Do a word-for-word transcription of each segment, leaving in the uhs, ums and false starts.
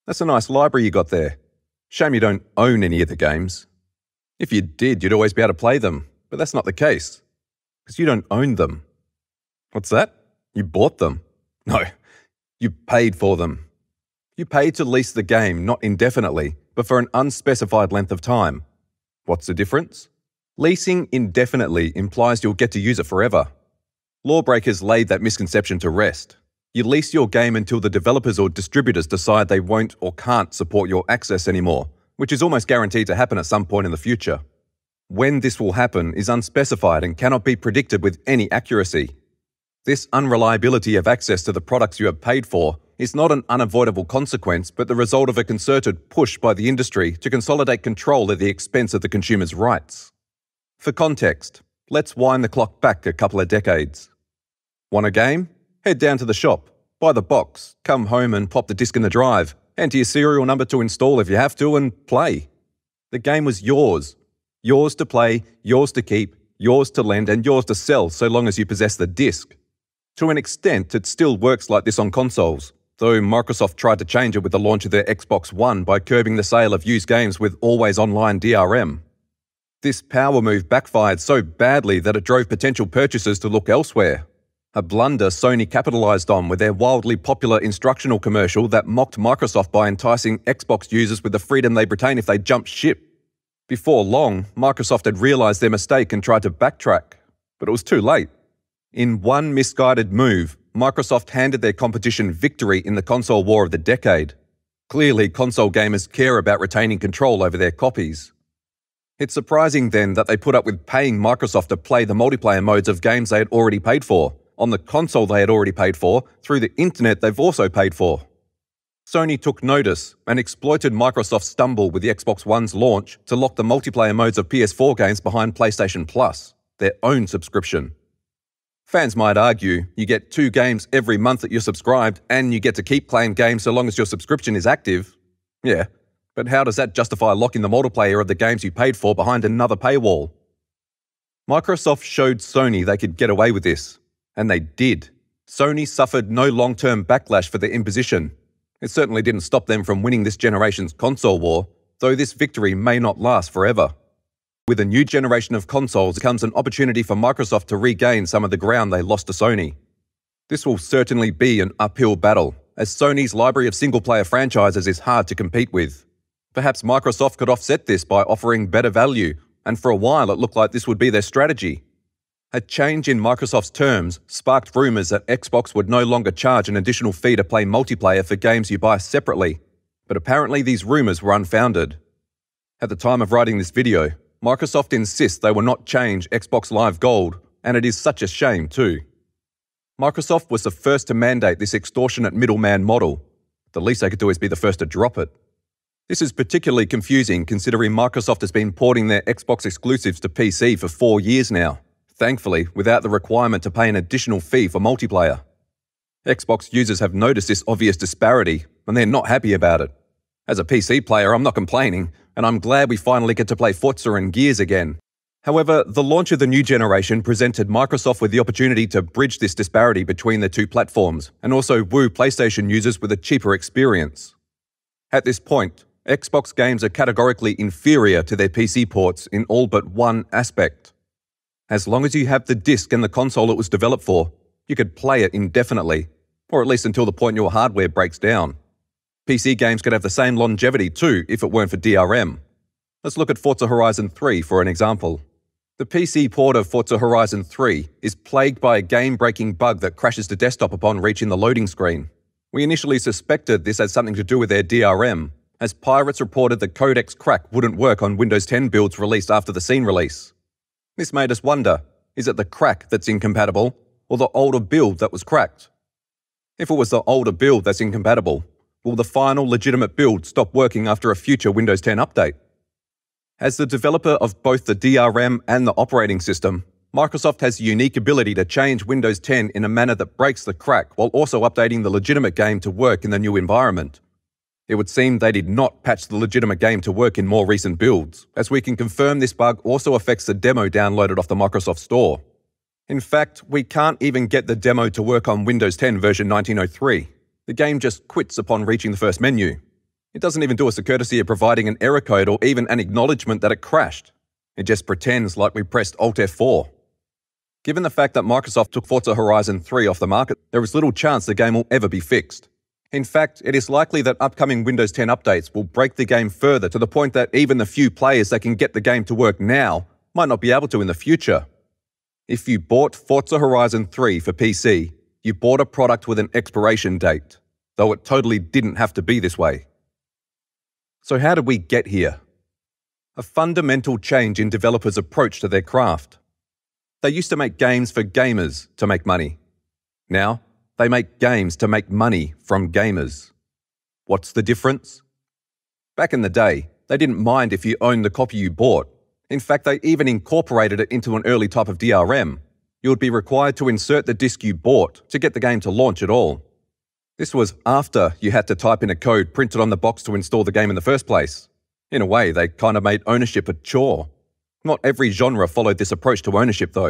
That's a nice library you got there. Shame you don't own any of the games. If you did, you'd always be able to play them, but that's not the case. Because you don't own them. What's that? You bought them? No, you paid for them. You paid to lease the game, not indefinitely, but for an unspecified length of time. What's the difference? Leasing indefinitely implies you'll get to use it forever. Lawbreakers laid that misconception to rest. You lease your game until the developers or distributors decide they won't or can't support your access anymore, which is almost guaranteed to happen at some point in the future. When this will happen is unspecified and cannot be predicted with any accuracy. This unreliability of access to the products you have paid for is not an unavoidable consequence, but the result of a concerted push by the industry to consolidate control at the expense of the consumer's rights. For context, let's wind the clock back a couple of decades. Want a game? Head down to the shop, buy the box, come home and pop the disc in the drive, enter your serial number to install if you have to, and play. The game was yours. Yours to play, yours to keep, yours to lend, and yours to sell so long as you possess the disc. To an extent, it still works like this on consoles, though Microsoft tried to change it with the launch of their Xbox One by curbing the sale of used games with always online D R M. This power move backfired so badly that it drove potential purchasers to look elsewhere. A blunder Sony capitalized on with their wildly popular instructional commercial that mocked Microsoft by enticing Xbox users with the freedom they'd retain if they jumped ship. Before long, Microsoft had realized their mistake and tried to backtrack, but it was too late. In one misguided move, Microsoft handed their competition victory in the console war of the decade. Clearly, console gamers care about retaining control over their copies. It's surprising then that they put up with paying Microsoft to play the multiplayer modes of games they had already paid for, on the console they had already paid for, through the internet they've also paid for. Sony took notice and exploited Microsoft's stumble with the Xbox One's launch to lock the multiplayer modes of P S four games behind PlayStation Plus, their own subscription. Fans might argue you get two games every month that you're subscribed and you get to keep playing games so long as your subscription is active. Yeah, but how does that justify locking the multiplayer of the games you paid for behind another paywall? Microsoft showed Sony they could get away with this, and they did. Sony suffered no long-term backlash for their imposition. It certainly didn't stop them from winning this generation's console war, though this victory may not last forever. With a new generation of consoles comes an opportunity for Microsoft to regain some of the ground they lost to Sony. This will certainly be an uphill battle, as Sony's library of single-player franchises is hard to compete with. Perhaps Microsoft could offset this by offering better value, and for a while it looked like this would be their strategy. A change in Microsoft's terms sparked rumours that Xbox would no longer charge an additional fee to play multiplayer for games you buy separately, but apparently these rumours were unfounded. At the time of writing this video, Microsoft insists they will not change Xbox Live Gold, and it is such a shame too. Microsoft was the first to mandate this extortionate middleman model. The least they could do is be the first to drop it. This is particularly confusing considering Microsoft has been porting their Xbox exclusives to P C for four years now, thankfully without the requirement to pay an additional fee for multiplayer. Xbox users have noticed this obvious disparity, and they're not happy about it. As a P C player, I'm not complaining, and I'm glad we finally get to play Forza and Gears again. However, the launch of the new generation presented Microsoft with the opportunity to bridge this disparity between the two platforms, and also woo PlayStation users with a cheaper experience. At this point, Xbox games are categorically inferior to their P C ports in all but one aspect. As long as you have the disc and the console it was developed for, you could play it indefinitely, or at least until the point your hardware breaks down. P C games could have the same longevity too if it weren't for D R M. Let's look at Forza Horizon three for an example. The P C port of Forza Horizon three is plagued by a game-breaking bug that crashes to desktop upon reaching the loading screen. We initially suspected this had something to do with their D R M, as pirates reported the codecs crack wouldn't work on Windows ten builds released after the scene release. This made us wonder, is it the crack that's incompatible, or the older build that was cracked? If it was the older build that's incompatible, will the final legitimate build stop working after a future Windows ten update? As the developer of both the D R M and the operating system, Microsoft has the unique ability to change Windows ten in a manner that breaks the crack while also updating the legitimate game to work in the new environment. It would seem they did not patch the legitimate game to work in more recent builds, as we can confirm this bug also affects the demo downloaded off the Microsoft Store. In fact, we can't even get the demo to work on Windows ten version nineteen oh three. The game just quits upon reaching the first menu. It doesn't even do us the courtesy of providing an error code or even an acknowledgement that it crashed. It just pretends like we pressed Alt F four. Given the fact that Microsoft took Forza Horizon three off the market, there is little chance the game will ever be fixed. In fact, it is likely that upcoming Windows ten updates will break the game further to the point that even the few players that can get the game to work now might not be able to in the future. If you bought Forza Horizon three for P C, you bought a product with an expiration date, though it totally didn't have to be this way. So how did we get here? A fundamental change in developers' approach to their craft. They used to make games for gamers to make money. Now, they make games to make money from gamers. What's the difference? Back in the day, they didn't mind if you owned the copy you bought. In fact, they even incorporated it into an early type of D R M. You would be required to insert the disc you bought to get the game to launch at all. This was after you had to type in a code printed on the box to install the game in the first place. In a way, they kind of made ownership a chore. Not every genre followed this approach to ownership, though.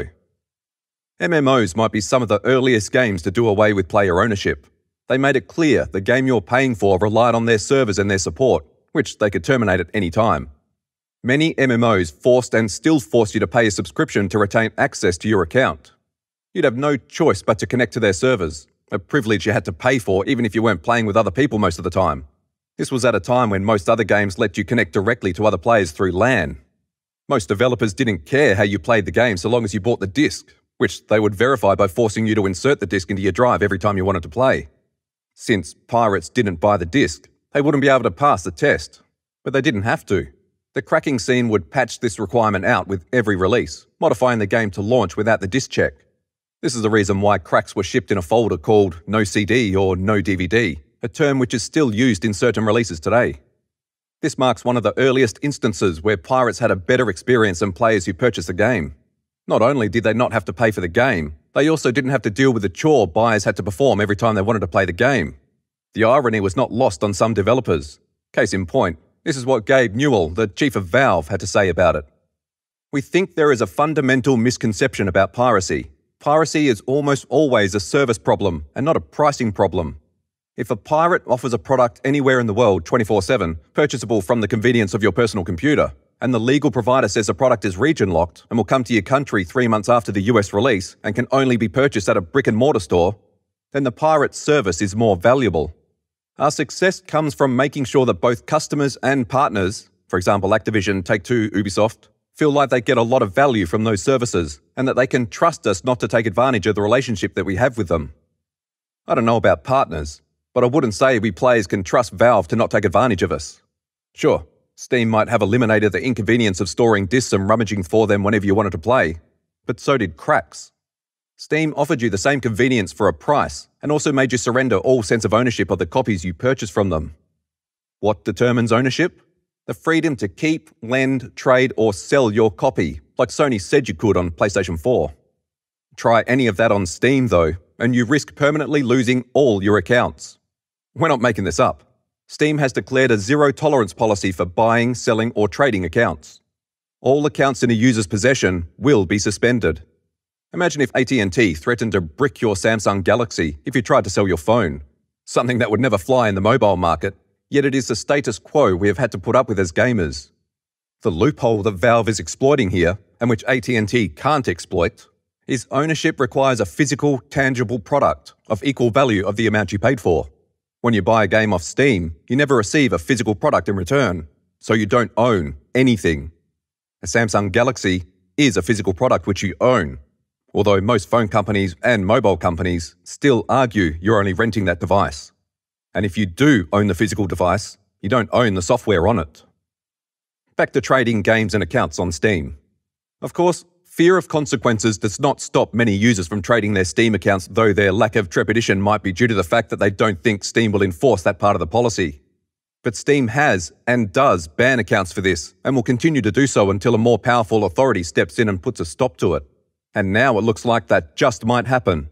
M M Os might be some of the earliest games to do away with player ownership. They made it clear the game you're paying for relied on their servers and their support, which they could terminate at any time. Many M M Os forced and still force you to pay a subscription to retain access to your account. You'd have no choice but to connect to their servers, a privilege you had to pay for even if you weren't playing with other people most of the time. This was at a time when most other games let you connect directly to other players through LAN. Most developers didn't care how you played the game so long as you bought the disc, which they would verify by forcing you to insert the disc into your drive every time you wanted to play. Since pirates didn't buy the disc, they wouldn't be able to pass the test. But they didn't have to. The cracking scene would patch this requirement out with every release, modifying the game to launch without the disc check. This is the reason why cracks were shipped in a folder called no C D or no D V D, a term which is still used in certain releases today. This marks one of the earliest instances where pirates had a better experience than players who purchased the game. Not only did they not have to pay for the game, they also didn't have to deal with the chore buyers had to perform every time they wanted to play the game. The irony was not lost on some developers. Case in point, this is what Gabe Newell, the chief of Valve, had to say about it. We think there is a fundamental misconception about piracy. Piracy is almost always a service problem and not a pricing problem. If a pirate offers a product anywhere in the world twenty-four seven, purchasable from the convenience of your personal computer, and the legal provider says the product is region-locked and will come to your country three months after the U S release and can only be purchased at a brick-and-mortar store, then the pirate's service is more valuable. Our success comes from making sure that both customers and partners, for example Activision, Take-Two, Ubisoft, feel like they get a lot of value from those services and that they can trust us not to take advantage of the relationship that we have with them. I don't know about partners, but I wouldn't say we players can trust Valve to not take advantage of us. Sure, Steam might have eliminated the inconvenience of storing discs and rummaging for them whenever you wanted to play, but so did cracks. Steam offered you the same convenience for a price and also made you surrender all sense of ownership of the copies you purchased from them. What determines ownership? The freedom to keep, lend, trade, or sell your copy, like Sony said you could on PlayStation four. Try any of that on Steam, though, and you risk permanently losing all your accounts. We're not making this up. Steam has declared a zero-tolerance policy for buying, selling, or trading accounts. All accounts in a user's possession will be suspended. Imagine if A T and T threatened to brick your Samsung Galaxy if you tried to sell your phone. Something that would never fly in the mobile market, yet it is the status quo we have had to put up with as gamers. The loophole that Valve is exploiting here, and which A T and T can't exploit, is ownership requires a physical, tangible product of equal value of the amount you paid for. When you buy a game off Steam, you never receive a physical product in return, so you don't own anything. A Samsung Galaxy is a physical product which you own, although most phone companies and mobile companies still argue you're only renting that device. And if you do own the physical device, you don't own the software on it. Back to trading games and accounts on Steam. Of course, fear of consequences does not stop many users from trading their Steam accounts, though their lack of trepidation might be due to the fact that they don't think Steam will enforce that part of the policy. But Steam has and does ban accounts for this, and will continue to do so until a more powerful authority steps in and puts a stop to it. And now it looks like that just might happen.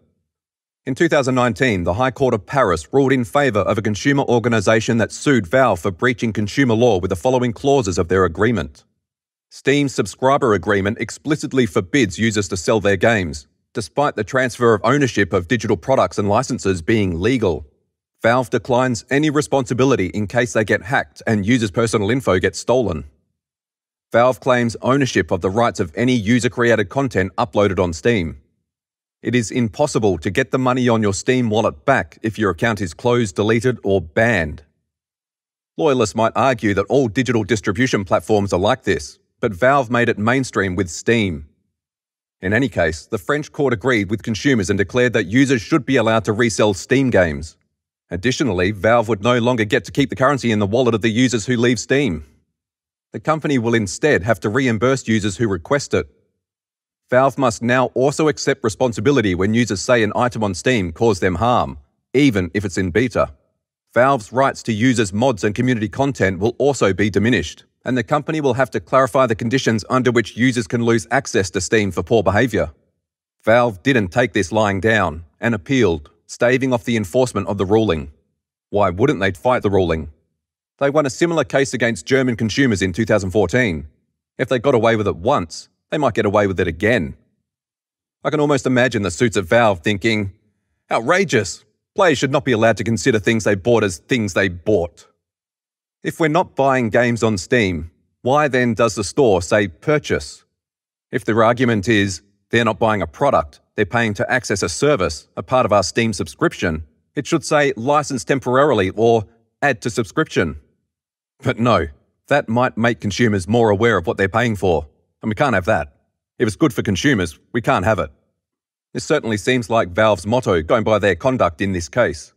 In two thousand nineteen, the High Court of Paris ruled in favour of a consumer organisation that sued Valve for breaching consumer law with the following clauses of their agreement. Steam's subscriber agreement explicitly forbids users to sell their games, despite the transfer of ownership of digital products and licenses being legal. Valve declines any responsibility in case they get hacked and users' personal info gets stolen. Valve claims ownership of the rights of any user-created content uploaded on Steam. It is impossible to get the money on your Steam wallet back if your account is closed, deleted, or banned. Loyalists might argue that all digital distribution platforms are like this, but Valve made it mainstream with Steam. In any case, the French court agreed with consumers and declared that users should be allowed to resell Steam games. Additionally, Valve would no longer get to keep the currency in the wallet of the users who leave Steam. The company will instead have to reimburse users who request it. Valve must now also accept responsibility when users say an item on Steam caused them harm, even if it's in beta. Valve's rights to users' mods and community content will also be diminished, and the company will have to clarify the conditions under which users can lose access to Steam for poor behaviour. Valve didn't take this lying down and appealed, staving off the enforcement of the ruling. Why wouldn't they fight the ruling? They won a similar case against German consumers in two thousand fourteen. If they got away with it once, they might get away with it again. I can almost imagine the suits at Valve thinking, outrageous! Players should not be allowed to consider things they bought as things they bought. If we're not buying games on Steam, why then does the store say purchase? If their argument is they're not buying a product, they're paying to access a service, a part of our Steam subscription, it should say license temporarily or add to subscription. But no, that might make consumers more aware of what they're paying for, and we can't have that. If it's good for consumers, we can't have it. This certainly seems like Valve's motto, going by their conduct in this case.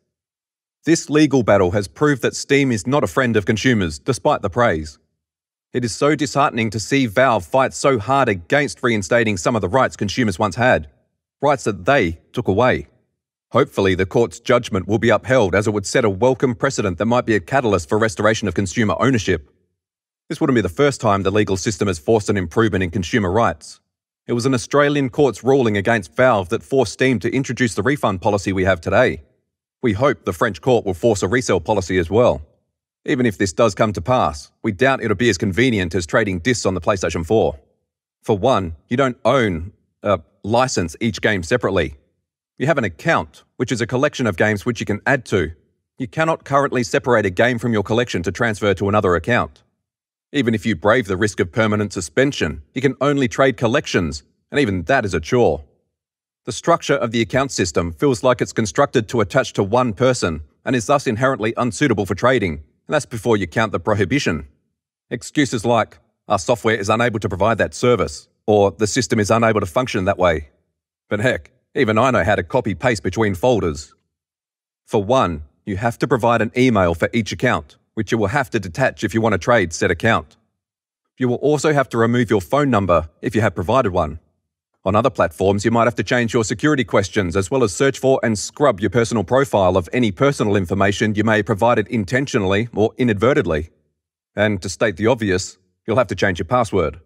This legal battle has proved that Steam is not a friend of consumers, despite the praise. It is so disheartening to see Valve fight so hard against reinstating some of the rights consumers once had, rights that they took away. Hopefully, the court's judgment will be upheld, as it would set a welcome precedent that might be a catalyst for restoration of consumer ownership. This wouldn't be the first time the legal system has forced an improvement in consumer rights. It was an Australian court's ruling against Valve that forced Steam to introduce the refund policy we have today. We hope the French court will force a resale policy as well. Even if this does come to pass, we doubt it'll be as convenient as trading discs on the PlayStation four. For one, you don't own, uh, license each game separately. You have an account, which is a collection of games which you can add to. You cannot currently separate a game from your collection to transfer to another account. Even if you brave the risk of permanent suspension, you can only trade collections, and even that is a chore. The structure of the account system feels like it's constructed to attach to one person and is thus inherently unsuitable for trading, and that's before you count the prohibition. Excuses like, our software is unable to provide that service, or the system is unable to function that way. But heck, even I know how to copy-paste between folders. For one, you have to provide an email for each account, which you will have to detach if you want to trade said account. You will also have to remove your phone number if you have provided one. On other platforms, you might have to change your security questions as well as search for and scrub your personal profile of any personal information you may have provided intentionally or inadvertently. And to state the obvious, you'll have to change your password.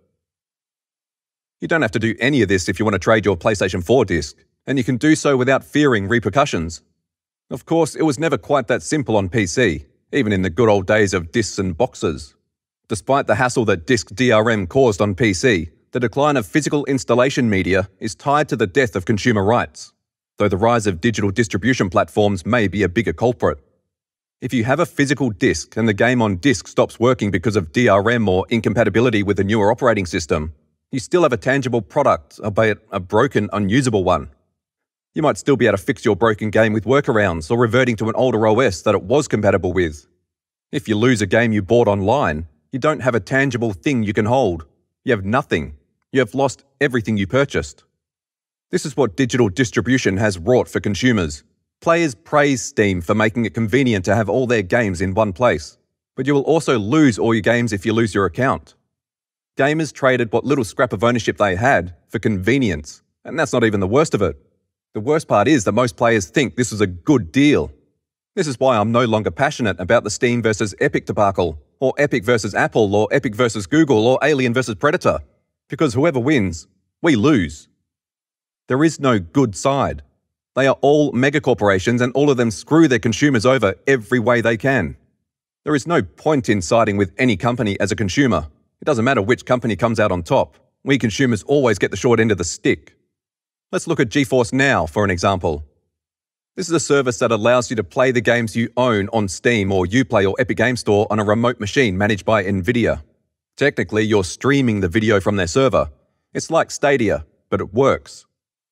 You don't have to do any of this if you want to trade your PlayStation four disc, and you can do so without fearing repercussions. Of course, it was never quite that simple on P C, even in the good old days of discs and boxes. Despite the hassle that disk D R M caused on P C, the decline of physical installation media is tied to the death of consumer rights, though the rise of digital distribution platforms may be a bigger culprit. If you have a physical disc and the game on disc stops working because of D R M or incompatibility with a newer operating system, you still have a tangible product, albeit a broken, unusable one. You might still be able to fix your broken game with workarounds or reverting to an older O S that it was compatible with. If you lose a game you bought online, you don't have a tangible thing you can hold. You have nothing. You have lost everything you purchased. This is what digital distribution has wrought for consumers. Players praise Steam for making it convenient to have all their games in one place, but you will also lose all your games if you lose your account. Gamers traded what little scrap of ownership they had for convenience, and that's not even the worst of it. The worst part is that most players think this is a good deal. This is why I'm no longer passionate about the Steam versus Epic debacle, or Epic versus Apple, or Epic versus Google, or Alien versus Predator. Because whoever wins, we lose. There is no good side. They are all megacorporations and all of them screw their consumers over every way they can. There is no point in siding with any company as a consumer. It doesn't matter which company comes out on top. We consumers always get the short end of the stick. Let's look at GeForce Now for an example. This is a service that allows you to play the games you own on Steam or Uplay or Epic Game Store on a remote machine managed by NVIDIA. Technically, you're streaming the video from their server. It's like Stadia, but it works.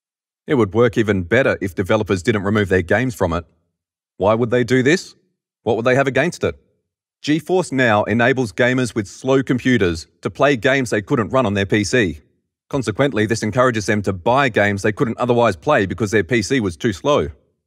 It would work even better if developers didn't remove their games from it. Why would they do this? What would they have against it? GeForce Now enables gamers with slow computers to play games they couldn't run on their P C. Consequently, this encourages them to buy games they couldn't otherwise play because their P C was too slow.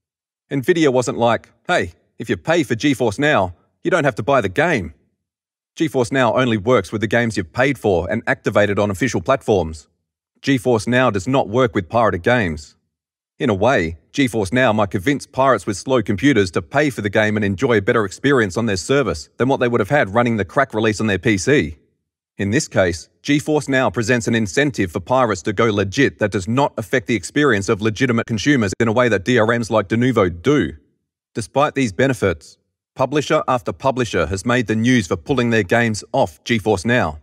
NVIDIA wasn't like, hey, if you pay for GeForce Now, you don't have to buy the game. GeForce Now only works with the games you've paid for and activated on official platforms. GeForce Now does not work with pirated games. In a way, GeForce Now might convince pirates with slow computers to pay for the game and enjoy a better experience on their service than what they would have had running the crack release on their P C. In this case, GeForce Now presents an incentive for pirates to go legit that does not affect the experience of legitimate consumers in a way that D R Ms like Denuvo do. Despite these benefits, publisher after publisher has made the news for pulling their games off GeForce Now.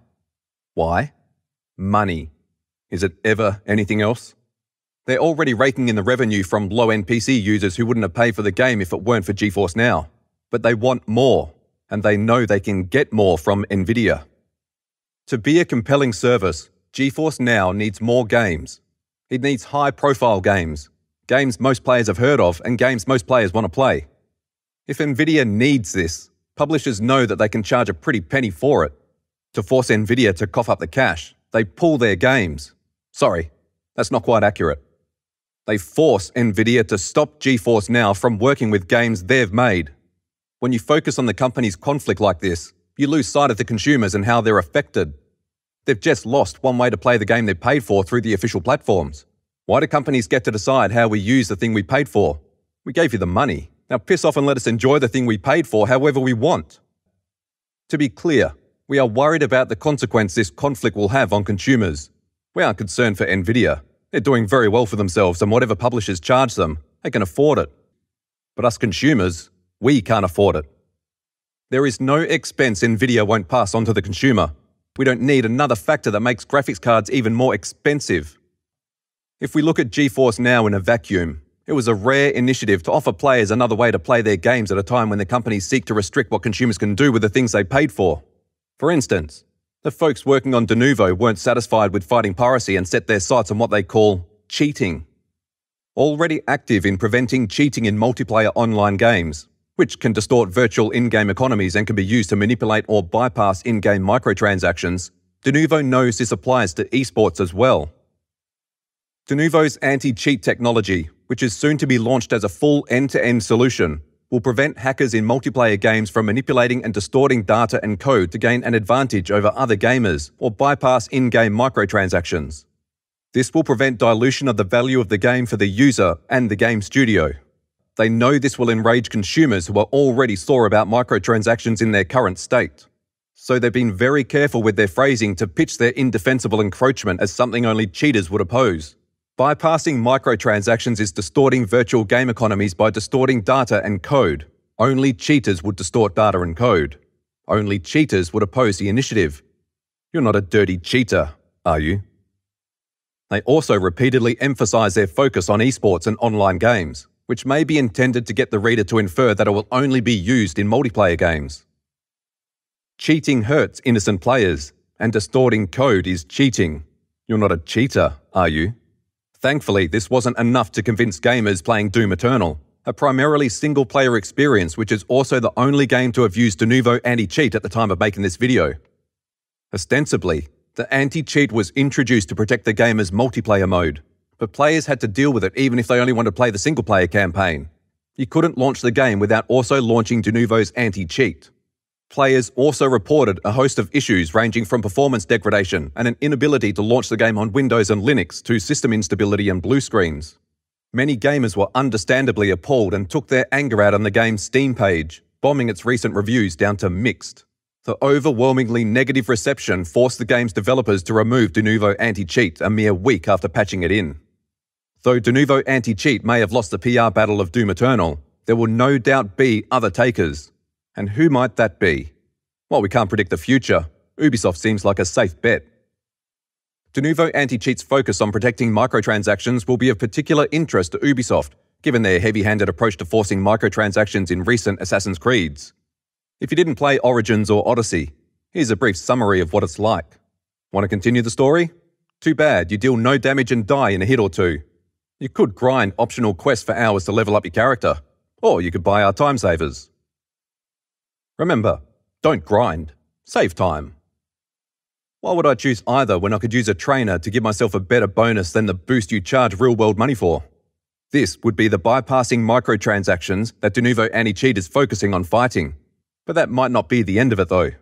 Why? Money. Is it ever anything else? They're already raking in the revenue from low-end P C users who wouldn't have paid for the game if it weren't for GeForce Now. But they want more, and they know they can get more from NVIDIA. To be a compelling service, GeForce Now needs more games. It needs high-profile games, games most players have heard of and games most players want to play. If NVIDIA needs this, publishers know that they can charge a pretty penny for it. To force NVIDIA to cough up the cash, they pull their games. Sorry, that's not quite accurate. They force NVIDIA to stop GeForce Now from working with games they've made. When you focus on the company's conflict like this, you lose sight of the consumers and how they're affected. They've just lost one way to play the game they paid for through the official platforms. Why do companies get to decide how we use the thing we paid for? We gave you the money. Now piss off and let us enjoy the thing we paid for however we want. To be clear, we are worried about the consequence this conflict will have on consumers. We aren't concerned for NVIDIA. They're doing very well for themselves, and whatever publishers charge them, they can afford it. But us consumers, we can't afford it. There is no expense NVIDIA won't pass on to the consumer. We don't need another factor that makes graphics cards even more expensive. If we look at GeForce Now in a vacuum, it was a rare initiative to offer players another way to play their games at a time when the companies seek to restrict what consumers can do with the things they paid for. For instance, the folks working on Denuvo weren't satisfied with fighting piracy and set their sights on what they call cheating. Already active in preventing cheating in multiplayer online games, which can distort virtual in-game economies and can be used to manipulate or bypass in-game microtransactions, Denuvo knows this applies to esports as well. Denuvo's anti-cheat technology, which is soon to be launched as a full end-to-end solution, will prevent hackers in multiplayer games from manipulating and distorting data and code to gain an advantage over other gamers or bypass in-game microtransactions. This will prevent dilution of the value of the game for the user and the game studio. They know this will enrage consumers who are already sore about microtransactions in their current state. So they've been very careful with their phrasing to pitch their indefensible encroachment as something only cheaters would oppose. Bypassing microtransactions is distorting virtual game economies by distorting data and code. Only cheaters would distort data and code. Only cheaters would oppose the initiative. You're not a dirty cheater, are you? They also repeatedly emphasize their focus on esports and online games, which may be intended to get the reader to infer that it will only be used in multiplayer games. Cheating hurts innocent players, and distorting code is cheating. You're not a cheater, are you? Thankfully, this wasn't enough to convince gamers playing Doom Eternal, a primarily single-player experience which is also the only game to have used Denuvo anti-cheat at the time of making this video. Ostensibly, the anti-cheat was introduced to protect the gamer's multiplayer mode, but players had to deal with it even if they only wanted to play the single-player campaign. You couldn't launch the game without also launching Denuvo's anti-cheat. Players also reported a host of issues ranging from performance degradation and an inability to launch the game on Windows and Linux to system instability and blue screens. Many gamers were understandably appalled and took their anger out on the game's Steam page, bombing its recent reviews down to mixed. The overwhelmingly negative reception forced the game's developers to remove Denuvo anti-cheat a mere week after patching it in. Though Denuvo anti-cheat may have lost the P R battle of Doom Eternal, there will no doubt be other takers. And who might that be? While we can't predict the future, Ubisoft seems like a safe bet. Denuvo anti-cheat's focus on protecting microtransactions will be of particular interest to Ubisoft, given their heavy-handed approach to forcing microtransactions in recent Assassin's Creeds. If you didn't play Origins or Odyssey, here's a brief summary of what it's like. Want to continue the story? Too bad, you deal no damage and die in a hit or two. You could grind optional quests for hours to level up your character, or you could buy our time savers. Remember, don't grind, save time. Why would I choose either when I could use a trainer to give myself a better bonus than the boost you charge real-world money for? This would be the bypassing microtransactions that Denuvo Anti-Cheat is focusing on fighting. But that might not be the end of it though.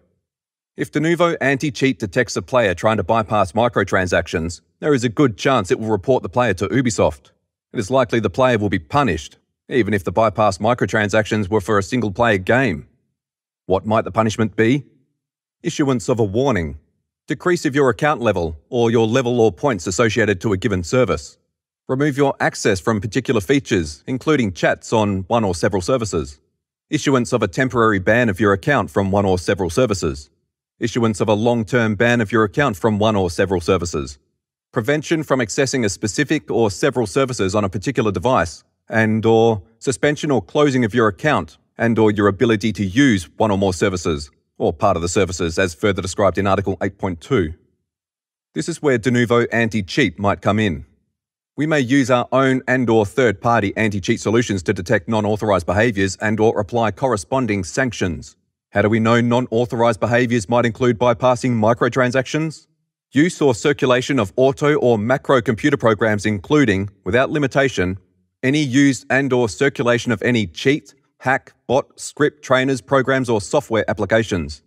If Denuvo Anti-Cheat detects a player trying to bypass microtransactions, there is a good chance it will report the player to Ubisoft. It is likely the player will be punished, even if the bypass microtransactions were for a single-player game. What might the punishment be? Issuance of a warning, decrease of your account level or your level or points associated to a given service, remove your access from particular features, including chats on one or several services, issuance of a temporary ban of your account from one or several services, issuance of a long-term ban of your account from one or several services, prevention from accessing a specific or several services on a particular device, and or suspension or closing of your account and or your ability to use one or more services, or part of the services as further described in Article eight point two. This is where Denuvo Anti-Cheat might come in. We may use our own and or third-party anti-cheat solutions to detect non-authorized behaviors and or apply corresponding sanctions. How do we know non-authorized behaviors might include bypassing microtransactions? Use or circulation of auto or macro computer programs including, without limitation, any use and or circulation of any cheat, hack, bot, script, trainers, programs or software applications.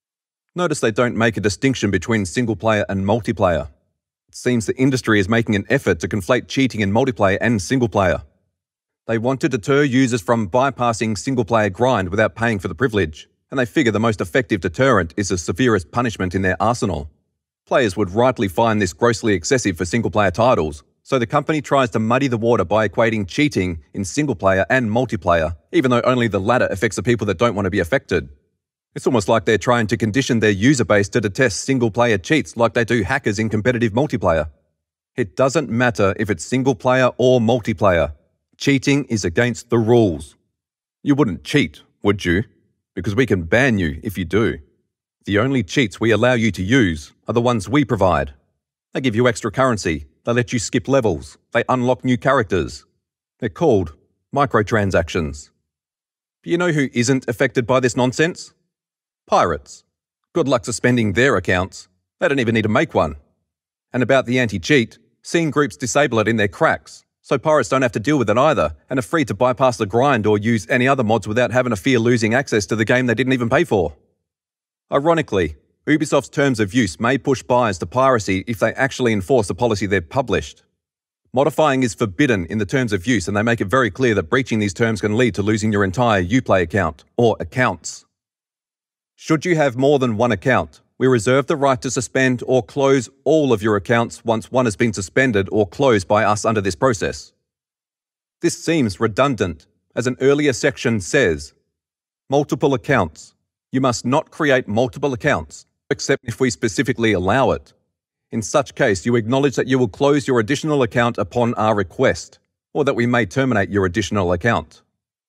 Notice they don't make a distinction between single-player and multiplayer. It seems the industry is making an effort to conflate cheating in multiplayer and single-player. They want to deter users from bypassing single-player grind without paying for the privilege, and they figure the most effective deterrent is the severest punishment in their arsenal. Players would rightly find this grossly excessive for single-player titles, so the company tries to muddy the water by equating cheating in single-player and multiplayer, even though only the latter affects the people that don't want to be affected. It's almost like they're trying to condition their user base to detest single-player cheats like they do hackers in competitive multiplayer. It doesn't matter if it's single-player or multiplayer. Cheating is against the rules. You wouldn't cheat, would you? Because we can ban you if you do. The only cheats we allow you to use are the ones we provide. They give you extra currency. They let you skip levels. They unlock new characters. They're called microtransactions. But you know who isn't affected by this nonsense? Pirates. Good luck suspending their accounts. They don't even need to make one. And about the anti-cheat, scene groups disable it in their cracks, so pirates don't have to deal with it either and are free to bypass the grind or use any other mods without having to fear losing access to the game they didn't even pay for. Ironically, Ubisoft's terms of use may push buyers to piracy if they actually enforce the policy they've published. Modifying is forbidden in the terms of use and they make it very clear that breaching these terms can lead to losing your entire Uplay account, or accounts. Should you have more than one account, we reserve the right to suspend or close all of your accounts once one has been suspended or closed by us under this process. This seems redundant, as an earlier section says, multiple accounts. You must not create multiple accounts, except if we specifically allow it. In such case, you acknowledge that you will close your additional account upon our request, or that we may terminate your additional account.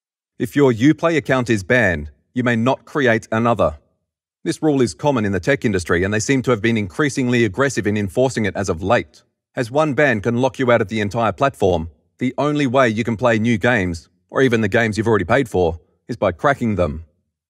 If your Uplay account is banned, you may not create another. This rule is common in the tech industry and they seem to have been increasingly aggressive in enforcing it as of late. As one ban can lock you out of the entire platform, the only way you can play new games, or even the games you've already paid for, is by cracking them.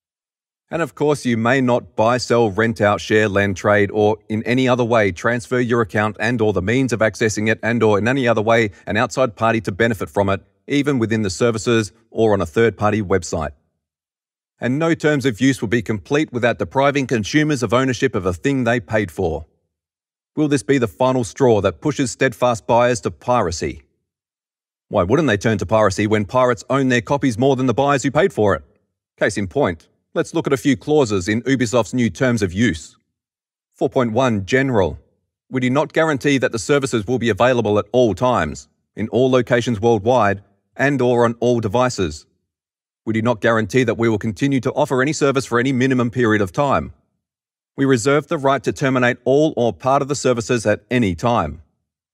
And of course, you may not buy, sell, rent out, share, lend, trade, or in any other way transfer your account and or the means of accessing it and or in any other way an outside party to benefit from it, even within the services or on a third-party website. And no terms of use will be complete without depriving consumers of ownership of a thing they paid for. Will this be the final straw that pushes steadfast buyers to piracy? Why wouldn't they turn to piracy when pirates own their copies more than the buyers who paid for it? Case in point. Let's look at a few clauses in Ubisoft's new terms of use. four point one General. We do not guarantee that the services will be available at all times, in all locations worldwide, and or on all devices. We do not guarantee that we will continue to offer any service for any minimum period of time. We reserve the right to terminate all or part of the services at any time.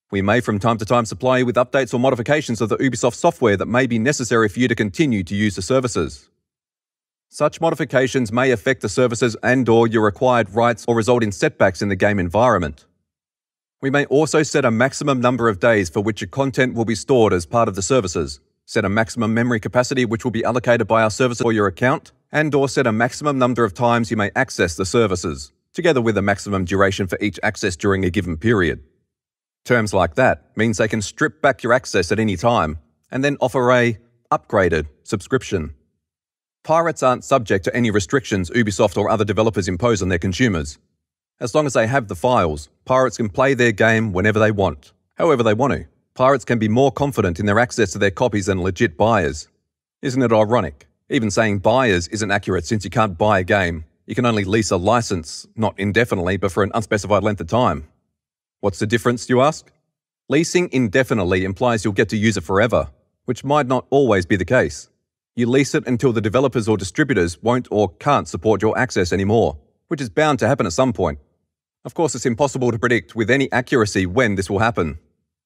We may from time to time supply you with updates or modifications of the Ubisoft software that may be necessary for you to continue to use the services. Such modifications may affect the services and/or your required rights or result in setbacks in the game environment. We may also set a maximum number of days for which your content will be stored as part of the services, set a maximum memory capacity which will be allocated by our service or your account, and/or set a maximum number of times you may access the services, together with a maximum duration for each access during a given period. Terms like that means they can strip back your access at any time and then offer a upgraded subscription. Pirates aren't subject to any restrictions Ubisoft or other developers impose on their consumers. As long as they have the files, pirates can play their game whenever they want, however they want to. Pirates can be more confident in their access to their copies than legit buyers. Isn't it ironic? Even saying buyers isn't accurate since you can't buy a game. You can only lease a license, not indefinitely, but for an unspecified length of time. What's the difference, you ask? Leasing indefinitely implies you'll get to use it forever, which might not always be the case. You lease it until the developers or distributors won't or can't support your access anymore, which is bound to happen at some point. Of course, it's impossible to predict with any accuracy when this will happen.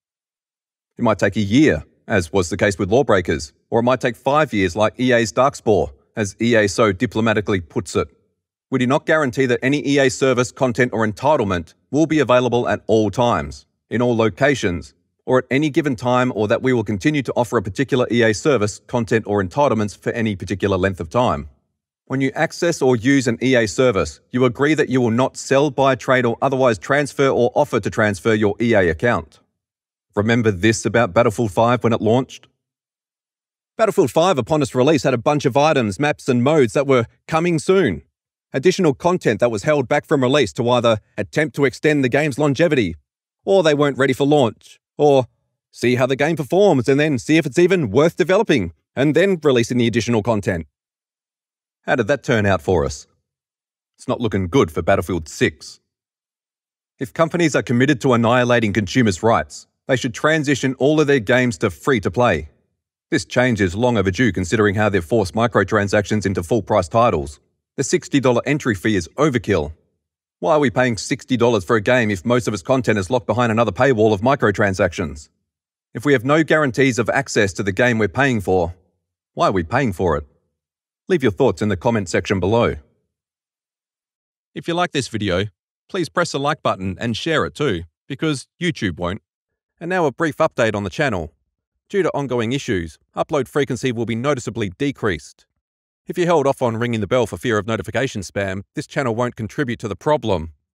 It might take a year, as was the case with Lawbreakers, or it might take five years like E A's Darkspore, as E A so diplomatically puts it. We do not guarantee that any E A service, content or entitlement will be available at all times, in all locations, or at any given time, or that we will continue to offer a particular E A service, content or entitlements for any particular length of time. When you access or use an E A service, you agree that you will not sell, buy, trade or otherwise transfer or offer to transfer your E A account. Remember this about Battlefield five when it launched? Battlefield five upon its release had a bunch of items, maps and modes that were coming soon. Additional content that was held back from release to either attempt to extend the game's longevity, or they weren't ready for launch, or see how the game performs and then see if it's even worth developing, and then releasing the additional content. How did that turn out for us? It's not looking good for Battlefield six. If companies are committed to annihilating consumers' rights, they should transition all of their games to free-to-play. This change is long overdue considering how they've forced microtransactions into full-price titles. The sixty dollars entry fee is overkill. Why are we paying sixty dollars for a game if most of its content is locked behind another paywall of microtransactions? If we have no guarantees of access to the game we're paying for, why are we paying for it? Leave your thoughts in the comment section below. If you like this video, please press the like button and share it too, because YouTube won't. And now a brief update on the channel. Due to ongoing issues, upload frequency will be noticeably decreased. If you held off on ringing the bell for fear of notification spam, this channel won't contribute to the problem,